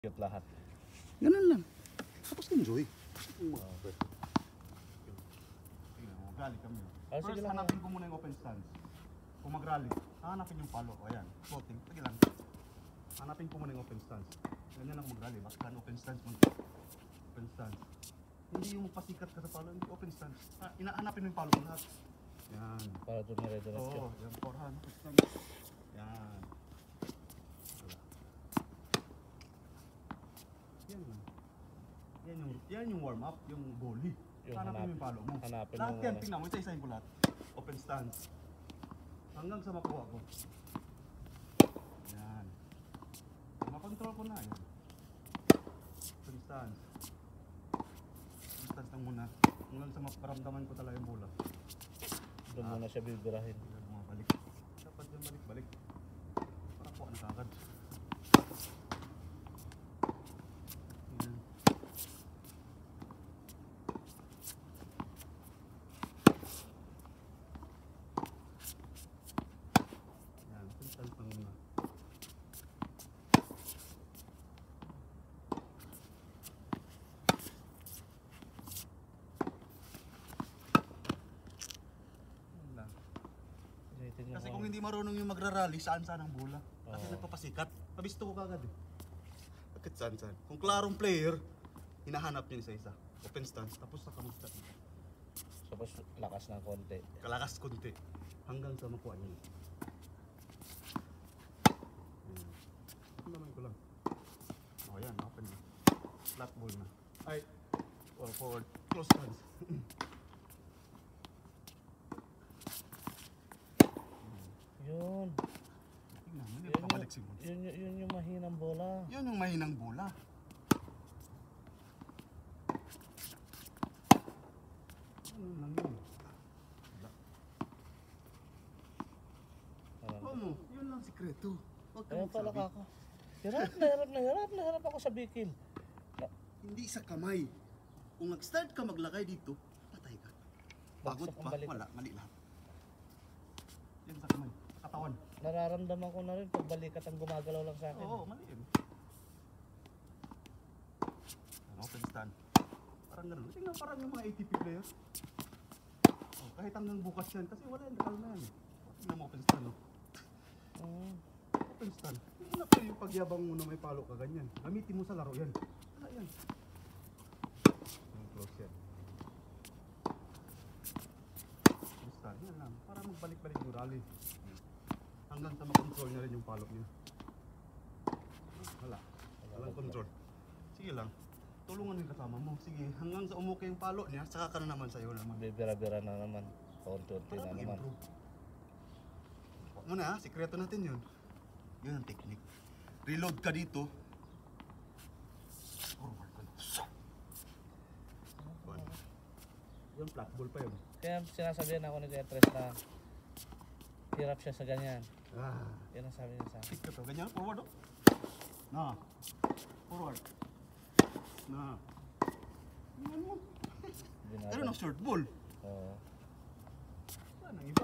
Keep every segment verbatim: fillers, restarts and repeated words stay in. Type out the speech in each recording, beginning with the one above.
Cute lahat. Ganun lang. Tapos enjoy. Okay. Mag-rally kami. Ah, First, sige lang. hanapin ko muna yung open stance. Kung mag-rally, hanapin yung palo. O ayan, floating. Sige lang. Hanapin ko muna yung open stance. Ganyan lang mag-rally. Basta open stance mo. Open stance. Hindi yung pasikat ka sa palo. Hindi open stance. Ha, inahanapin mo yung palo mo lahat. Yan. Para dumire-diretso. Oo, yan. Forehand. Open stance. Yan. Yan lang. Yan yung, yan yung warm up, yung volley. Yung Hanapin mo hanap- yung palo mo. hanapin Lahat mo yan, muna. tingnan mo, isa-isahin ko lahat. Open stance. Hanggang sa makuha ko. Yan. Makontrol ko na yan. Open stance. Open stance lang muna. Hanggang sa maparamdaman ko talaga yung bola. Doon muna siya bibirahin. Yan, bumabalik. Dapat yan balik-balik. Para kuha na kagad. Yan. Yan, open stance lang muna. Yan lang. Tingnan Kasi mo. kung hindi marunong yung magra-rally, saan-saan ang bola. Kasi Oo. nagpapasikat. Nabisto ko kagad eh. Bakit saan-saan? Kung klarong player, hinahanap niya isa-isa. Open stance, tapos saka mag-start. Tapos lakas ng konti. Kalakas konti. Hanggang sa makuha niya. Ayan. Ang naman ko lang. O yan, open na. Flat ball na. Ay, or forward. Close stance. Yun. Tingnan mo, hindi Yun pa kabalik yung, siguro. yun, yun, yun yung mahinang bola. Yun yung mahinang bola. Ano lang yun? Wala. Ayan. Ano? Yun lang sikreto. Huwag ka Kaya pala magsabi. kako. Hirap na hirap na hirap na hirap ako sa bikil. Hindi sa kamay. Kung nag-start ka maglakay dito, patay ka. Pagod Bagsak ang pa, balik. wala, mali lahat. Yan sa kamay, katawan. Nararamdaman ko na rin pag balikat ang gumagalaw lang sa akin. Oo, mali yun. Yan, open stand. Parang gano'n. Tingnan parang yung mga A T P players. Oh, kahit hanggang bukas yan, kasi wala yan, kalma yan. Tingnan mo open stand, no? Mm. Open stand. Hindi na pwede yung pagyabang mo na may palo ka ganyan. Gamitin mo sa laro yan. Wala yan. Yung close yan. Open stand, yan lang. Para magbalik-balik yung rally. Hanggang sa makontrol niya rin yung palo niya. Wala. Walang control. Sige lang. Tulungan mo yung kasama mo. Sige, hanggang sa umukay yung palo niya, saka ka na naman sa'yo naman. Bibira-bira na naman. Konti-unti Para na naman. mag-improve. Huwag mo na ha, sikreto natin yun. Yun ang technique. Reload ka dito. Forward ka na. One. Yun, flat ball pa yun. Kaya sinasabihan ako ni Kuya Tres na hirap siya sa ganyan. Ah. Yan ang sabi niya sa akin. Pick ka to. Ganyan, forward oh. Na. Forward. Na. Ganyan mo. Binaba. Pero ng short ball. Oo. Wala nang iba.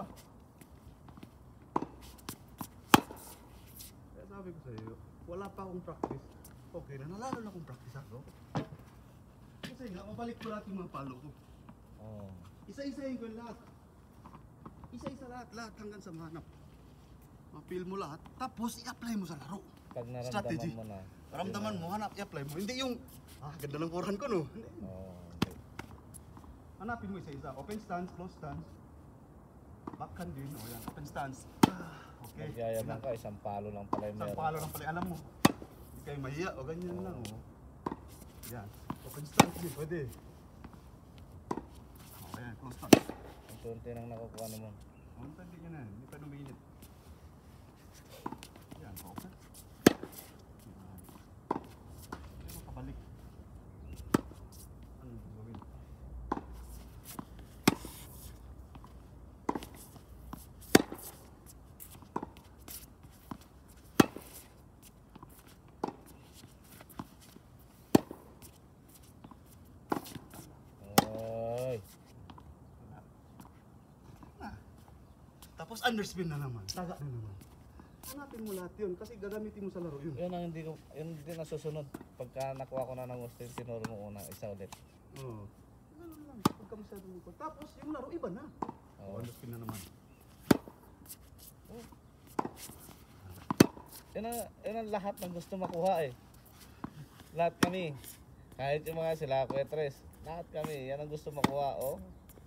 Kaya sabi ko sa'yo, wala pa akong practice. Okay na, nalalo na akong practice ako. Kasi nga, mabalik ko lahat yung mga palo ko. Oo. Isa-isahin ko yung lahat. Isa-isa lahat, lahat hanggang sa mahanap. Ma-feel mo lahat, tapos i-apply mo sa laro. Pag naramdaman Strategy. mo na. Ramdaman mo, hanap, i-apply mo. Hindi yung, ah, ganda ng forehand ko no. Hindi. Oo. Hanapin mo isa-isa. Open stance, close stance. Backhand din, o yan, open stance. Ah, okay. Magyayaman ka, isang palo lang pala yung Isang meron. palo lang pala, alam mo. Hindi kayo mahiya, o ganyan lang, o. Yan, open stance din, pwede. O, ayan, close stance. Unti-unti nang nakukuha naman. Ang tandi nyo na yan, hindi pa luminit. Yan, open. Yan. Hindi mo kabalik. Ano gawin? Ay. Wala. Na. Tapos underspin na naman. Taga na naman. hanapin mo lahat yun kasi gagamitin mo sa laro yun. Yun ang hindi ko, yun hindi nasusunod. Pagka nakuha ko na ng gusto yung tinuro mo una, isa ulit. Oo. Ganun lang. Pagka masyado mo ko. Tapos yung laro iba na. Oo. Oh, spin na naman. Yun ang, yun ang lahat ng gusto makuha eh. Lahat kami. Kahit yung mga sila, Kuya Tres, lahat kami, yan ang gusto makuha, oh.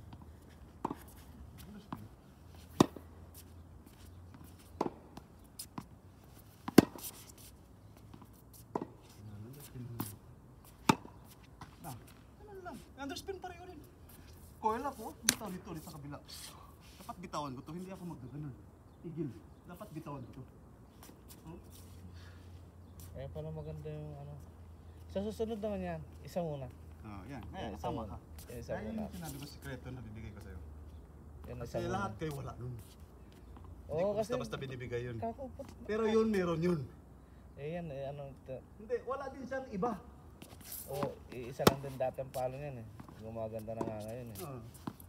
Na, ganun lang. Underspin pa rin yun. Coil ako, bitaw nito ulit sa kabila. Dapat bitawan ko to, hindi ako magdaganon. Tigil. Dapat bitawan ko to. Oh? Kaya pala maganda yung ano. Sa susunod naman yan, isa muna. Ah, yan. Yan, Ayan, isa tama muna. ka. Yan, isa Kaya muna. yung sinabi ko sikreto na bibigay ko sa'yo. Yan, isa Kasi muna. lahat kayo wala nun. Oo, Hindi ko kasi basta-basta binibigay yun. kakupot. Pero yun, meron yun. Eh yan, eh, ano, t- Hindi, wala din siyang iba. oh, isa lang din dati ang palo niyan eh. Gumaganda na nga ngayon eh. Ah.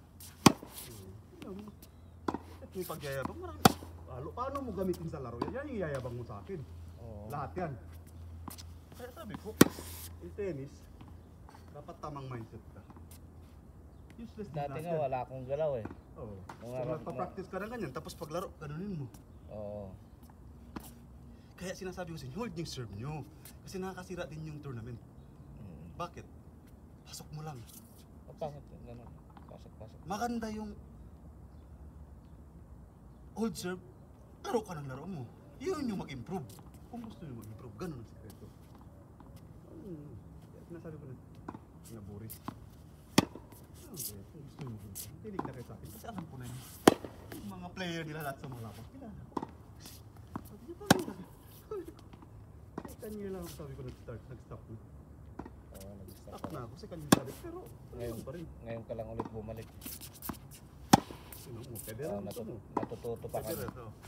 Hmm. At may pagyayabang, marami. Paano, paano mo gamitin sa laro yan? Yan yung iyayabang mo sa akin. Oo. Lahat yan. Kaya sabi ko, in tennis, dapat tamang mindset ka. Useless din Dati lahat nga yan. wala akong galaw eh. Oo. Nung So, araw- nagpa-practice ka na ganyan, tapos paglaro, ganunin mo. Oo. Kaya sinasabi ko sa inyo, hold yung serve nyo. Kasi nakakasira din yung tournament. Mm. Bakit? Pasok mo lang. O bakit yung ganun? Pasok, pasok. Maganda yung hold serve, laro ka ng laro mo. Yun yung mag-improve. Kung gusto nyo mag-improve, ganun ang sikreto. Hmm. Kaya sinasabi ko na, na Boris. Okay, kung gusto nyo mag-improve, tinig na kayo sa akin. Kasi alam ko na yun. Yung mga player nila lahat sa mga lapang, kilala ko. Sabi niya, paano na? Ay, kanina lang ako sabi ko nag-start, nag-stop na. Oo, nag-stop Stop ka na na. ako, kasi kanina sabi, pero Ngayon, ngayon pa rin. ngayon ka lang ulit bumalik. Sino mo, pwede Oo, rin gusto natut- mo. natututo pa Pwede kami. rin, oo.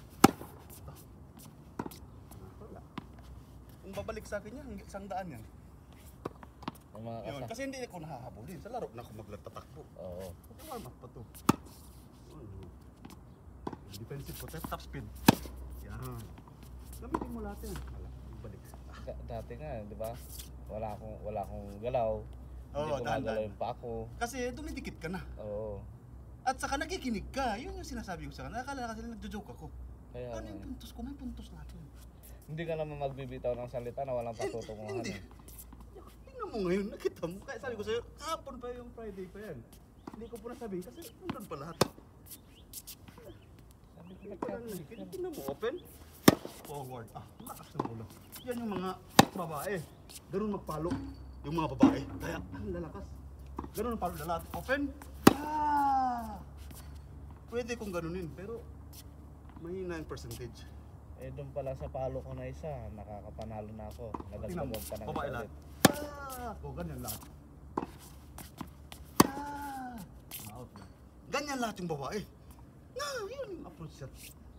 Wala. Kung babalik sa akin yan, hanggang isang daan yan. Yung mga Yun, kasa. kasi hindi ako nahahabulin. Sa laro na ako magtatakbo. Oo. Warm up pa to. Ano? Defensive ko, top speed. Yan. Gamitin mo lahat yan. Wala, balik. Da- dati nga, di ba? Wala akong wala akong galaw. Hindi Oo, ko dahan-dahan. magalaw yung pa ako. Kasi dumidikit ka na. Oo. At saka nakikinig ka. Yun yung sinasabi ko sa kanila. Akala kasi nagjo-joke ako. Kaya Ano nga yung eh. puntos ko? May puntos lahat yun. Hindi ka naman magbibitaw ng salita na walang patutunguhan. Hindi. eh. Tingnan mo ngayon, nakita mo. Kaya sabi ko sa'yo, kahapon pa yung Friday pa yan. Hindi ko po nasabihin kasi nandun pa lahat. Sabi ko Hindi pa lang nagkakaroon. nakikita. Tingnan mo, open. Forward. Ah, lakas ng bola. Yan yung mga babae. Ganun magpalo. Yung mga babae. Kaya, ang lalakas. Ganun ang palo na lahat. Open. Ah! Pwede kong ganunin, pero mahina yung percentage. Eh doon pala sa palo ko na isa, nakakapanalo na ako. Tingnan mo, Nadagdagan pa ng babae isa lahat. ulit. Ah! O, ganyan lahat. Ah! Out na. Ganyan lahat yung babae. Na, yun yung approach shot.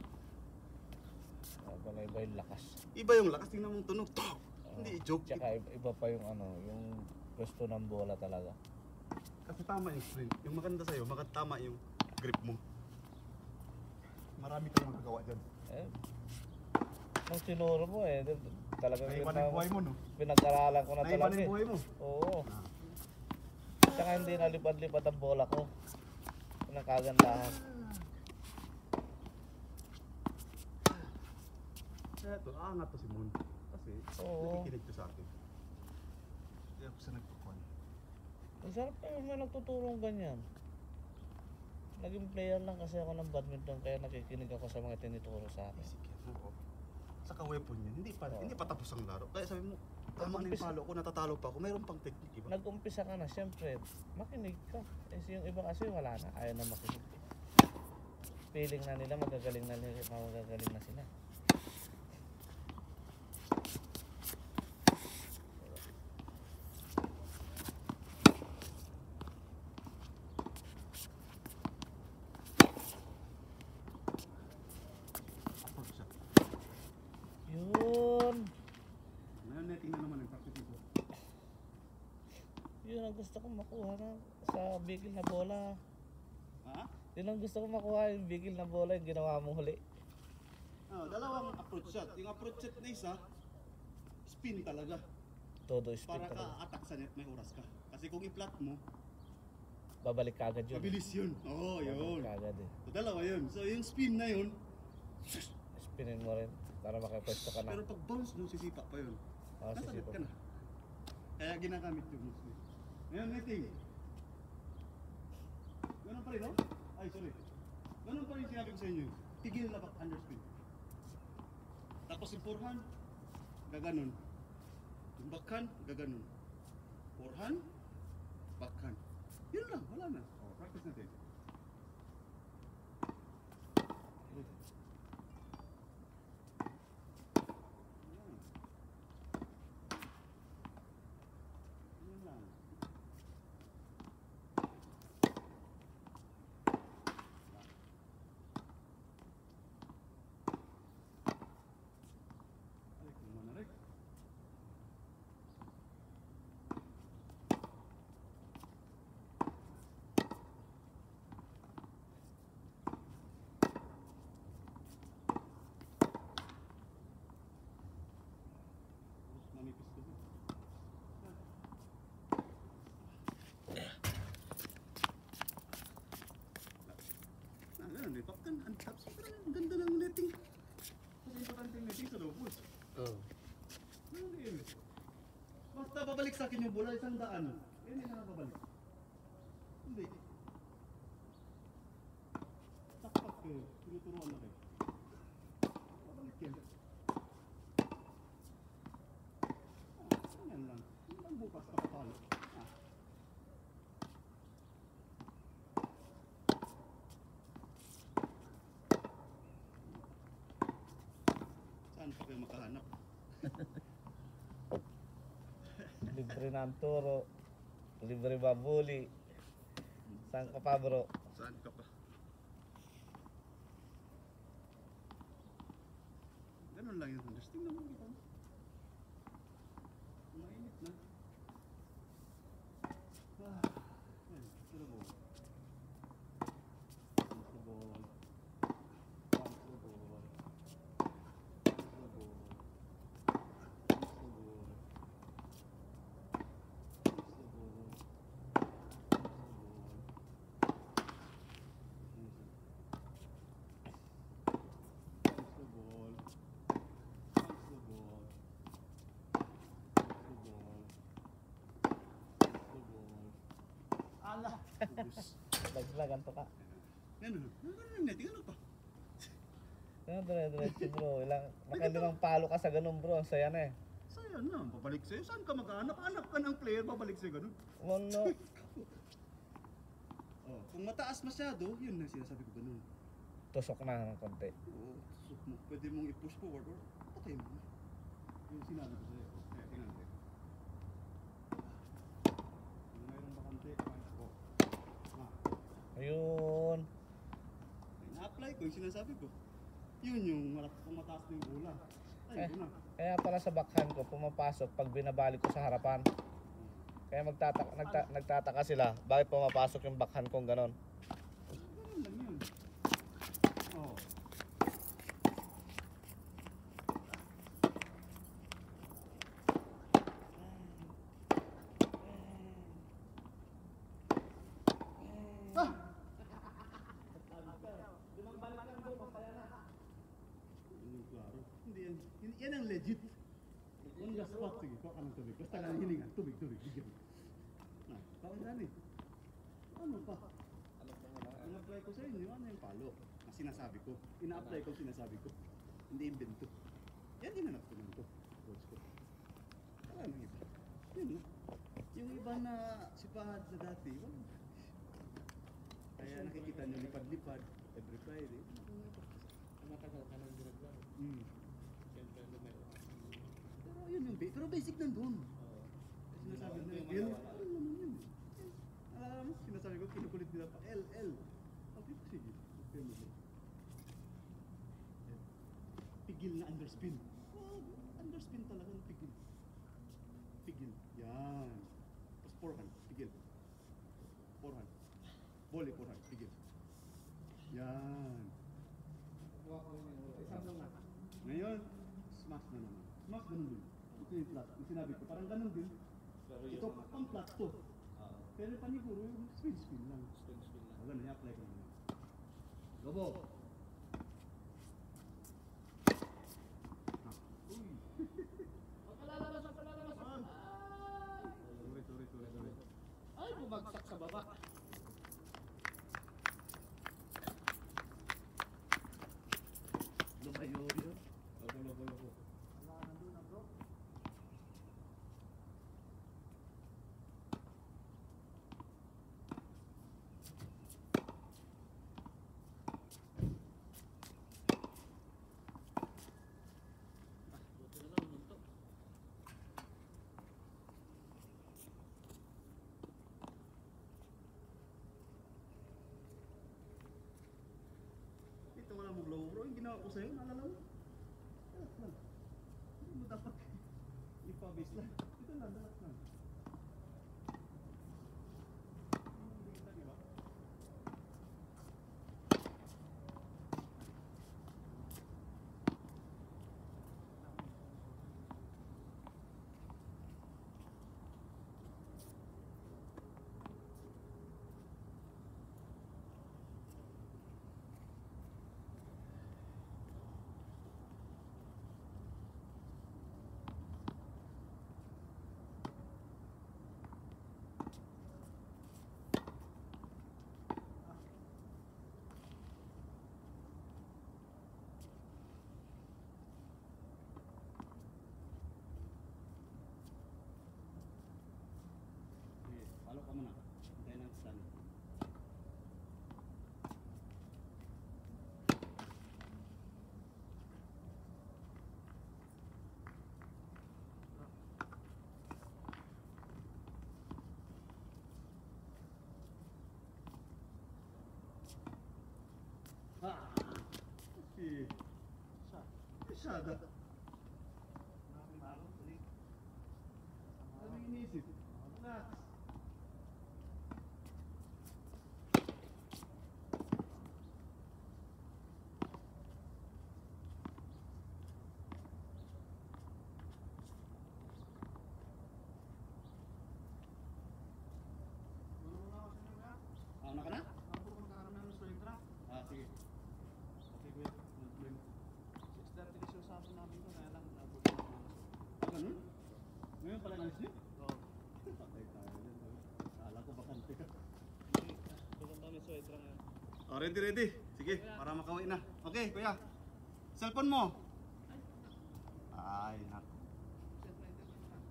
Ah, pala iba yung lakas. Iba yung lakas, tingnan mong tunog. Tok! Oo. Hindi joke. Tsaka iba, iba pa yung ano, yung gusto ng bola talaga. Kasi tama yung sprint. Yung maganda sa'yo, maganda tama yung grip mo. Marami kang magagawa dyan. Eh, nung sinuro mo eh, di- talagang Naiwan yun yung na- buhay mo, no? pinag-aralan ko na Naiwan talaga yung eh. buhay mo. Oo. Ah. Tsaka hindi nalipad-lipad ang bola ko. Yun ang kagandahan. Kaya ito, aangat to si Mon. Kasi Oo. nakikinig to sa akin. Kaya ako sa nagpakuan. Ang sarap pa yung may nagtuturong ganyan. Naging player lang kasi ako ng badminton kaya nakikinig ako sa mga tinituro sa akin. Basic yan. Oo. Saka weapon yan. Hindi pa, Oo. hindi pa tapos ang laro. Kaya sabi mo, tama na yung Umpisa- palo ko, natatalo pa ako. Mayroon pang technique, iba? Nag-umpisa ka na, syempre, makinig ka. Eh yung iba kasi wala na, ayaw na makinig. Feeling na nila magagaling na nila, magagaling na sila. Approach shot. Yun! Ngayon, netting na naman ang practice ko. Yun ang gusto kong makuha na sa bigil na bola. Ha? Yun ang gusto kong makuha, yung bigil na bola, yung ginawa mo huli. Ah, dalawang approach shot. Yung approach shot na isa, spin talaga. Todo speed Para talaga. ka-attack sa net, may oras ka. Kasi kung i-flat mo, Babalik ka agad yun. mabilis yun. Oo, oh, yun. Babalik ka agad eh. So, dalawa yun. So, yung spin na yun, Spinin mo rin para makapwesto ka na. pero pag bounce nung sisipa pa yun, Oo, nasa net sisipa. ka na. Kaya ginagamit yung mostly. Ngayon, netting. Ganun pa rin, no? Ay, sorry. Ganun pa rin sinabi ko sa inyo. Tigil na back underspin. Tapos yung forehand, gaganon. Yung backhand, gaganon. Forehand, backhand. Yun lang, wala na. Oh, practice natin. Yan. Yun lang. Ay, kung manarek. Tapos manipis ko ba? Ah, ganun eh. Paktan, ang taps. Ang ganda ng netting. Mas importante yung netting sa doubles. Oo. Ano yun? Basta babalik sa akin yung bola, isang daan. Yan yung nakababalik. Hindi. Takpak ko, tinuturuan na kayo. Babalik yan. Ah, yan lang. Yan lang bukas nakapalo. Ah. Saan pa kayo makahanap? Libre na ang turo. Libre babuli. Saan ka pa bro? Saan ka pa? Ganun lang yun. Understand naman kita. Mainit na. Ah, yan. To the ball. Bounce the ball. Bounce the ball. Bounce the ball. Bounce the ball. Bounce the ball. Bounce the ball. Bounce the ball. Bounce the ball. Bounce the ball. Ala! Ubus. Laglag, anto ka. Ganun. Ganun yung netting. Ano pa? Ganun, dire-diretso bro. Ilang, nakalimang palo ka sa ganun bro. Ang saya na eh. Saya na. Babalik sa'yo. Saan ka maghanap? Hanap ka ng player. Babalik sa'yo. Ganun. Mono. Oh, kung mataas masyado, yun na sinasabi ko ganun. Tusok na ng konti. Oo. So, mo, pwede mong i-push forward or patay mo. Yung sinabi ko sa'yo. Kaya tingnan natin. Kung mayroong bakante, fine ko. Ah, Ayun. na-apply ko yung sinasabi ko. Yun yung malak- kung mataas na yung bola. Ay, Eh, yun na. kaya pala sa backhand ko, pumapasok pag binabalik ko sa harapan. Kaya magtataka, nagta, nagtataka sila, bakit pumapasok yung backhand kong ganon. Ganun lang yun. Oh. Ah! Yun yung klaro. Hindi yan. Yan- Yan ang legit. On the spot. Sige, kuha ka ng tubig. Basta ka ng hininga. Tubig, tubig. Bigyan mo. Ah, tawag na eh. Ano pa? Ina-apply ko sa inyo, ano yung palo? Ang sinasabi ko. Ina-apply ko ang sinasabi ko. Hindi invento. Yan hinanap ko lang to. Coach ko. Wala nang iba. Yun no? Yung iba na sipahad sa dati, wala. Kaya nakikita nyo lipad-lipad every Friday. Matagal ka nang ginagawa. Hmm. Siyempre, lumayo. Pero yun yung ba- pero basic nandun. Sinasabi nila, L, ano naman yun eh. Alam mo, sinasabi ko, kinukulit nila pa, L, L. Okay, sige. Okay mo ba? Yan. Pigil na underspin. Oh, underspin talaga ng pigil. Pigil. Yan. Tapos forehand, pigil. Forehand. Volley, forehand, pigil. Yan. Isang lang. Ngayon, smash na naman. Smash ganun din. Ito yung flat. Yung sinabi ko, parang ganun din. Pero Ito, pang flat to. Ah, Pero paniguro, yung spin spin lang. spin spin lang. O, ganun, i-apply ko naman. Lobo! Uy! Ang kalalabas, ang kalalabas. Ah. Sorry, sorry, sorry, sorry. Ay, bumagsak sa baba. Lumayo yun. Lobo, lobo, lobo. Wala ka nandun na bro. Buti na lang, muntok. Ito wala mong low bro. Yung ginawa ko sa'yo, naalala mo? Relax lang. Hindi mo dapat ipabase lang. Ito lang, relax lang. Hindi kita, di ba? Sige, follow ka muna. Hintayin lang sa stand. Ah! Si... Sa? Masyada. Marami marong, tuloy. Ano yung iniisip? Relax. Ah, na ka na? Ako magkakaroon ng straight track. Ah, sige. Okay, kuya. No problem. six thirty kasi usapan namin ko, kaya lang nabuti na ako. Ah, ganun? Ngayon pala nalis niyo? Oo. Patay tayo yan. Kala ko bakante ka. Hindi, tulong kami straight track ngayon. Oh, ready, ready. Sige, para makauwi na. Okay, kuya. Cellphone mo. Ay, nak. Siyempre, hindi ko na.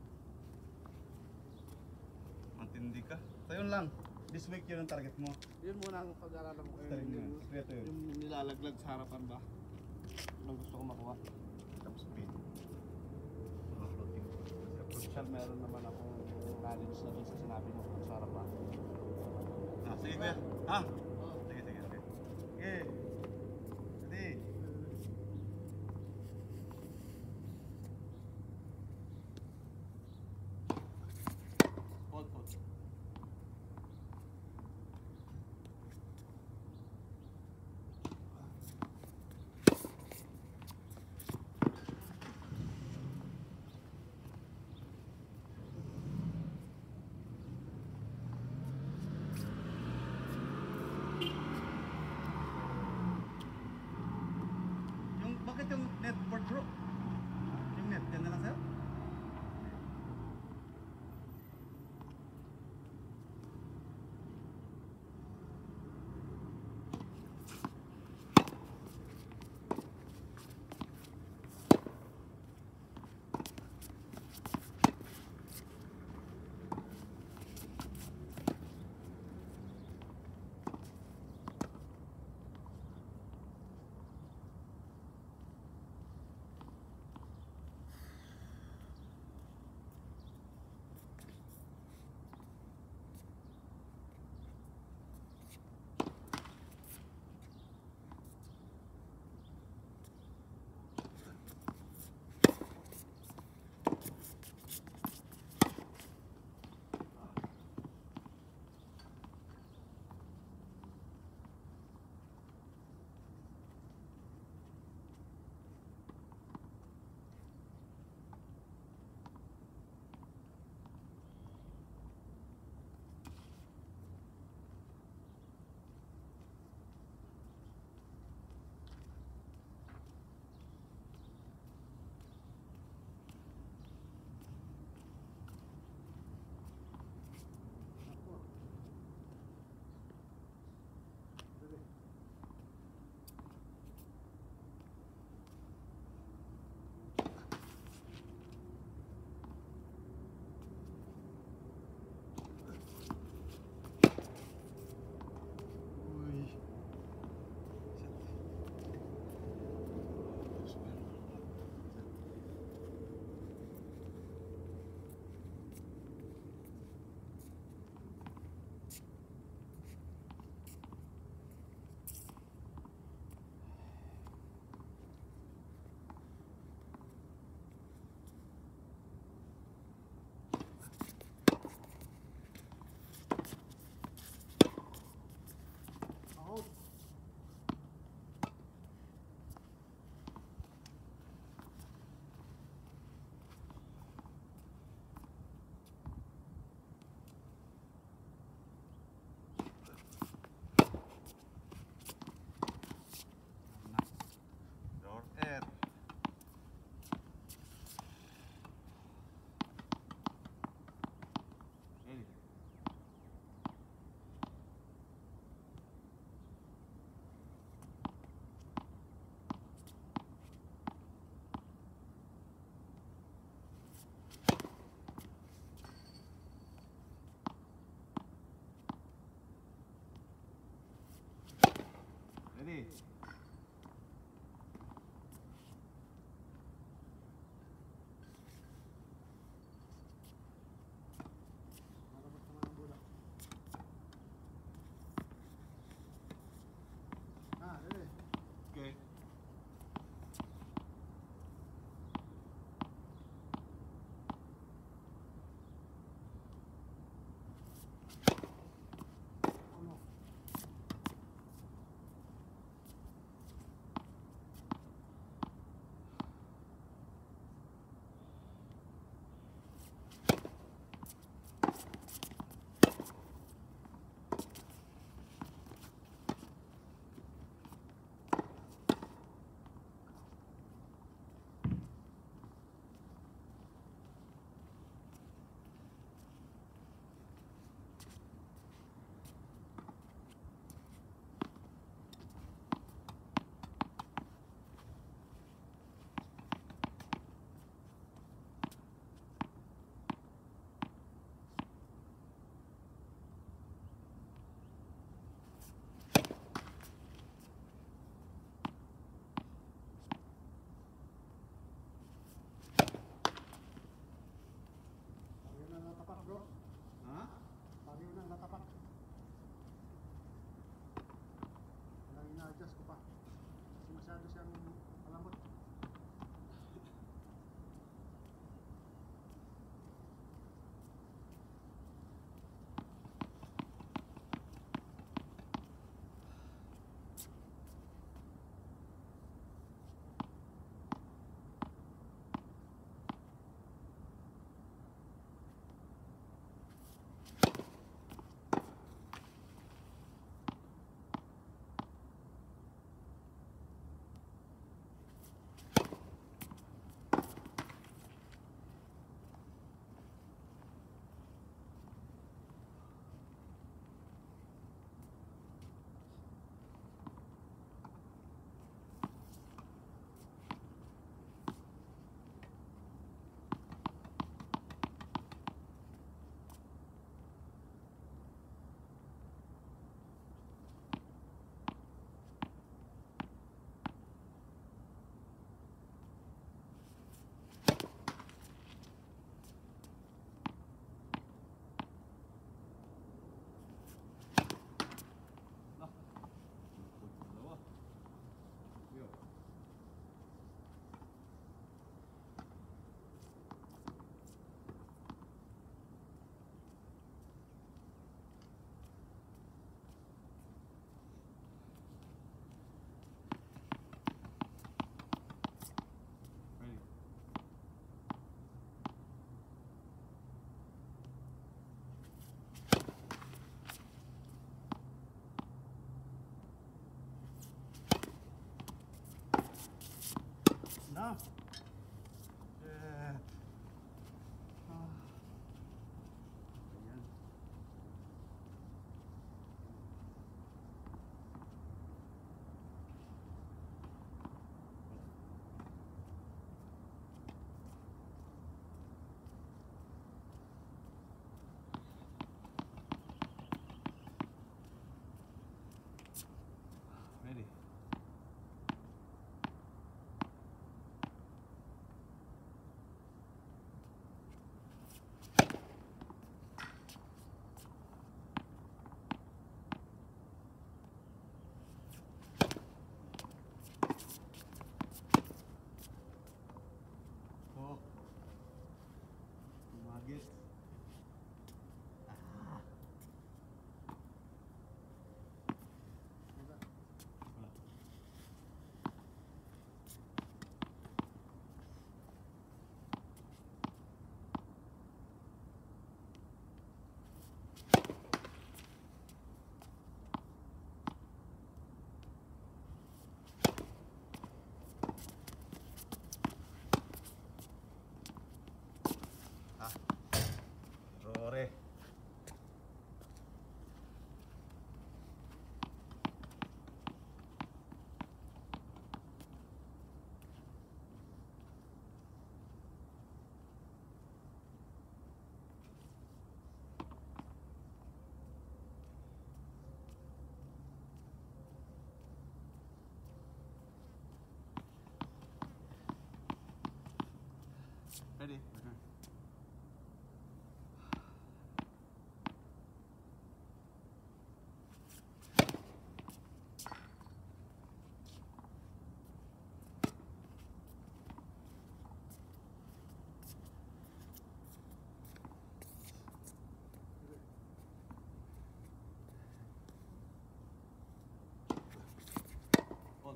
Matindi ka. So, yun lang. This week yun ang target mo. Yun muna ang pag-aaralan ko. Steering mo yan. Sekreto yun. Yung nilalaglag sa harapan ba? Anong gusto ko makuha? Top speed. Mga floating. Social, meron naman akong knowledge na rin sa sinabi mo kung sa harapan. Ah, sige kuya. Ah, Oo. sige, sige, okay. Okay. Ready. Hold, hold. Ready? Hold, hold.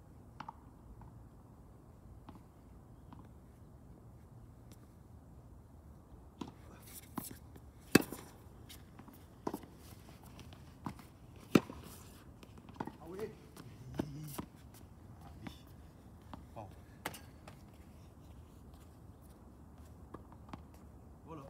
Away. Oh. Wala.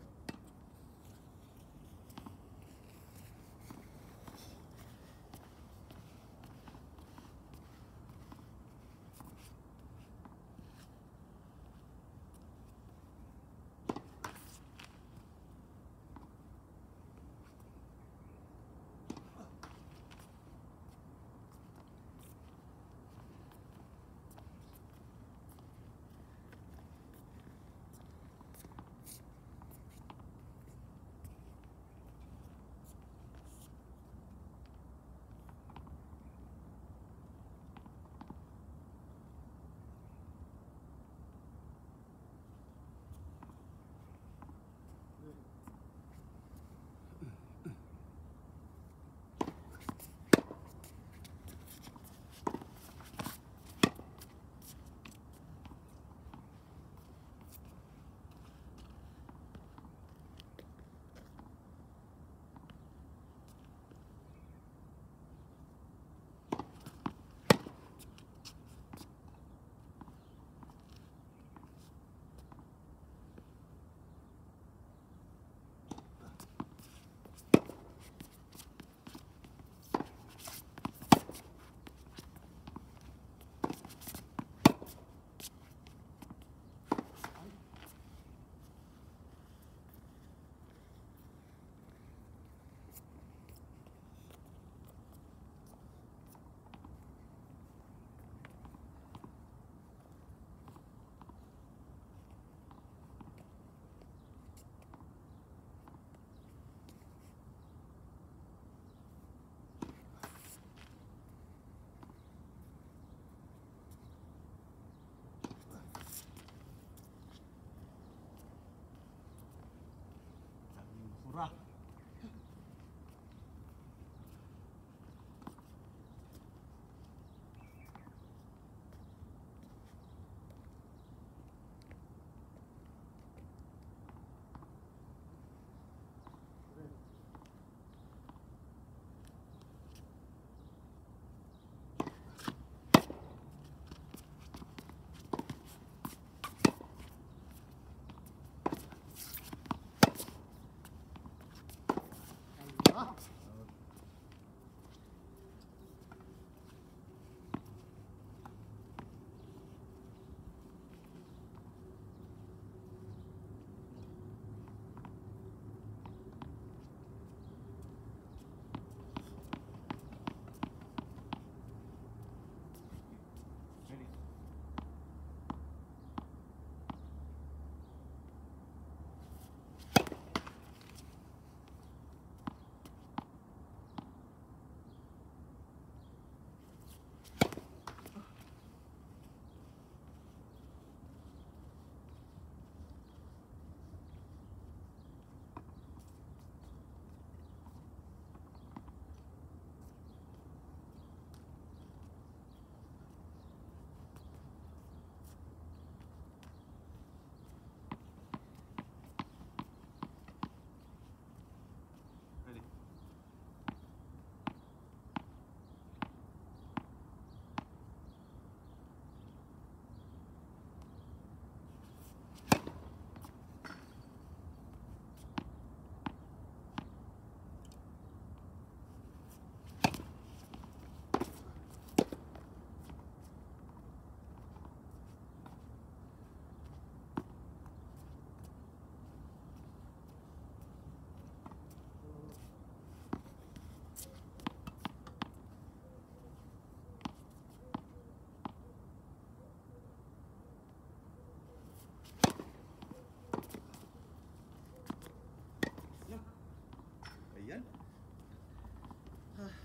Surah. Allah. Ready? Ayan. Ah.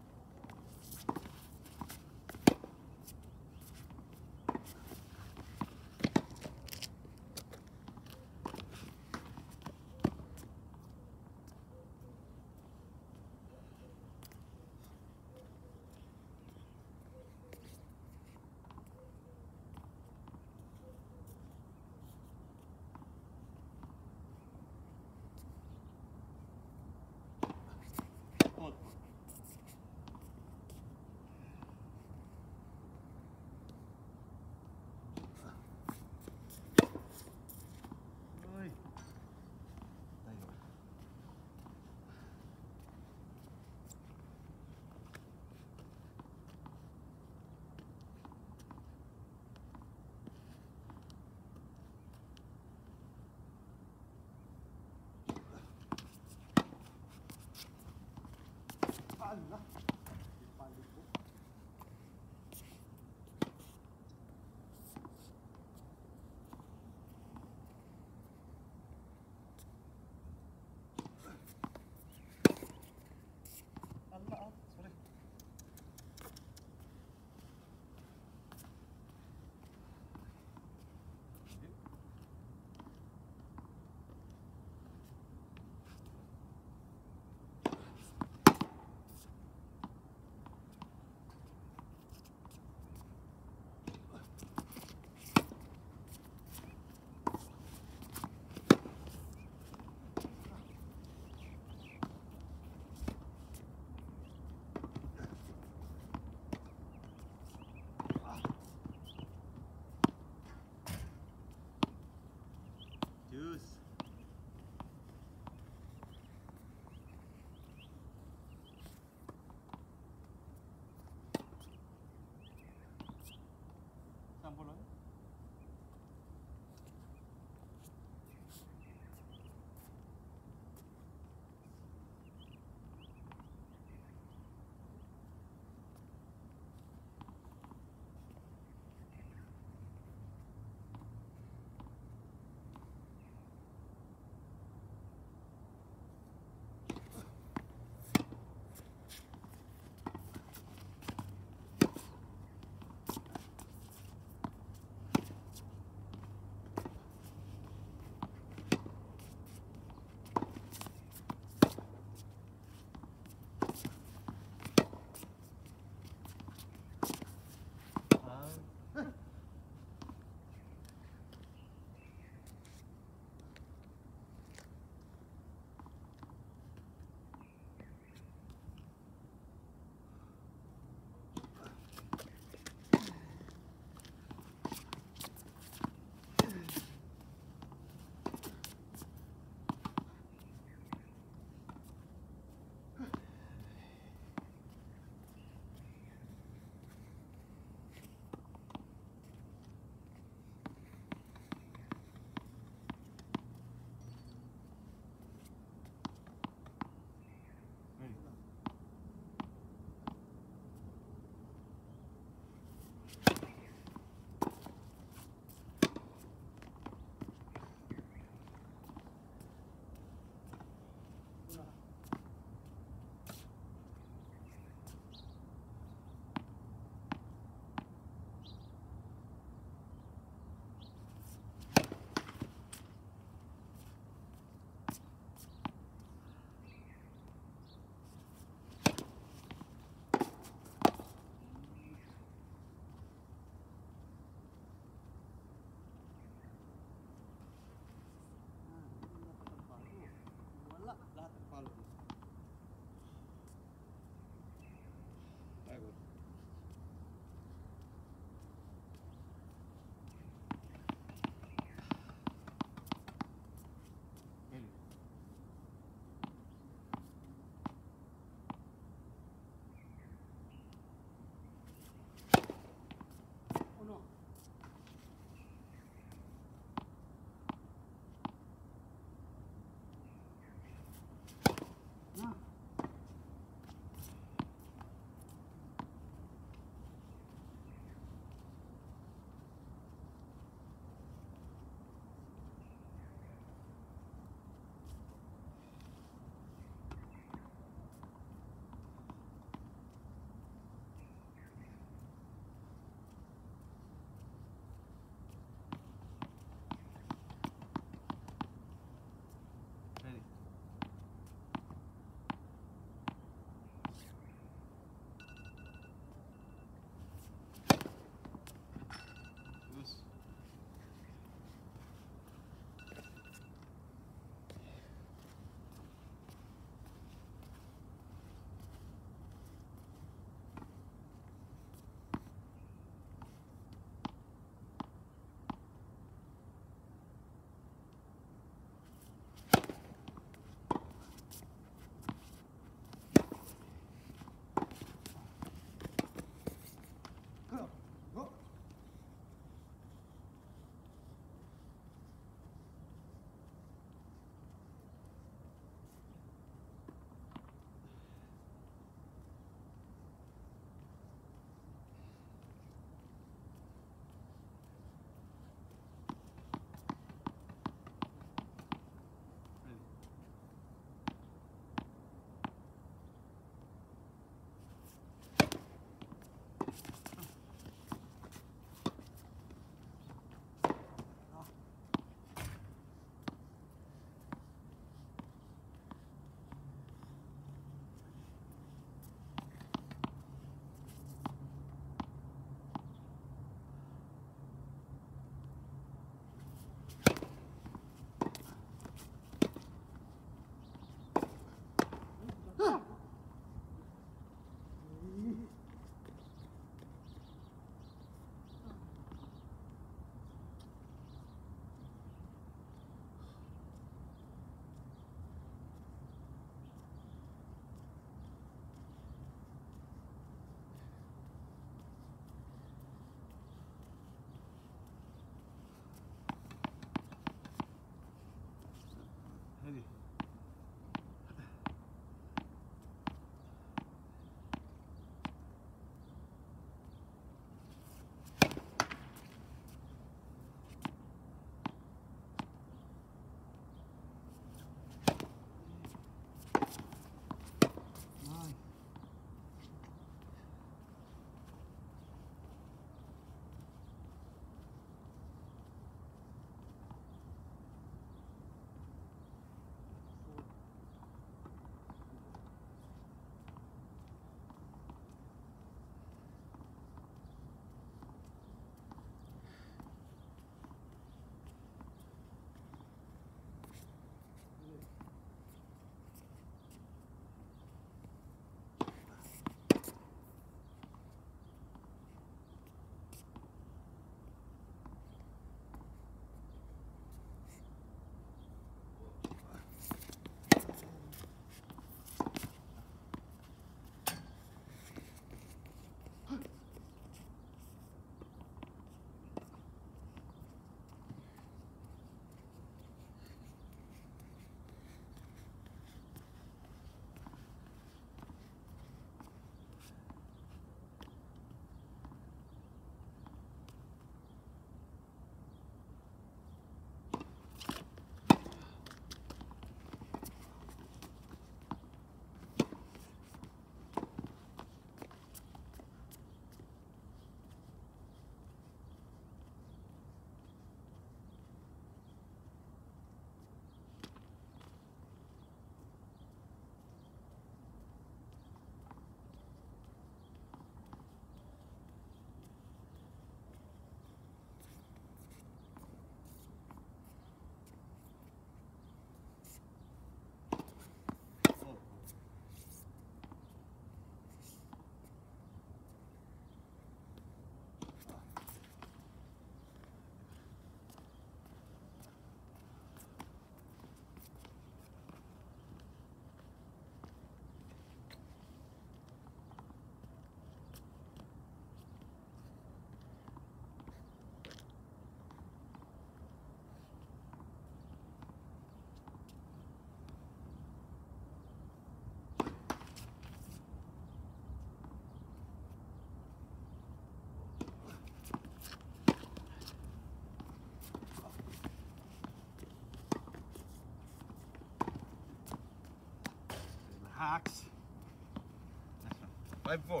Hacks. Next one. Five four.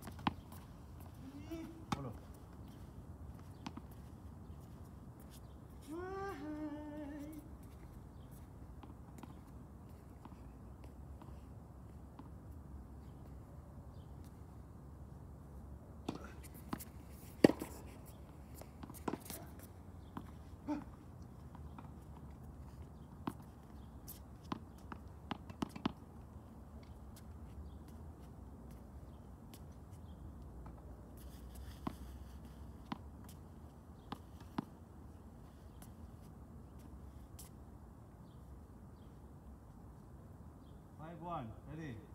Follow. Five one. Ready?